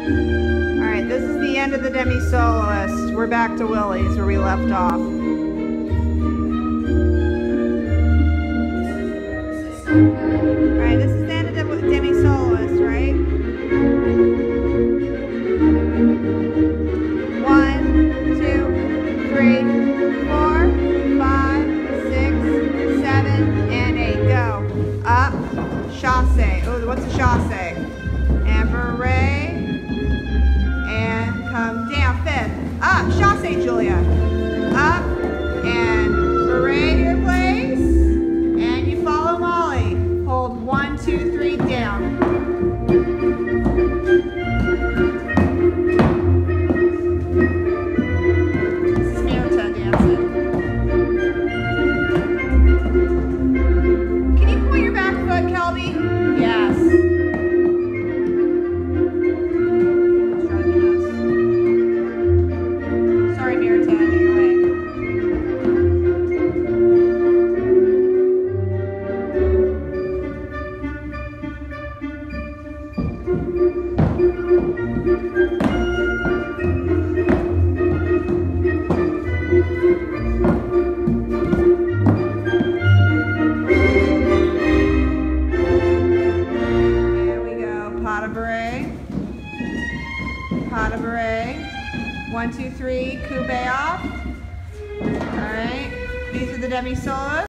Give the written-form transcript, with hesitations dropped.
All right, this is the end of the demi-soloist. We're back to Willie's where we left off. All right, this is the end of the demi-soloist, right? 1, 2, 3, 4, 5, 6, 7, and 8. Go. Up, chasse. Oh, what's a chasse? And beret. And come down. 5th. Up, chasse, Julia. Up, and beret to your place. And you follow Molly. Hold 1, 2, 3, down. Pas de beret. 1, 2, 3, coupe off. All right. These are the demi-solos.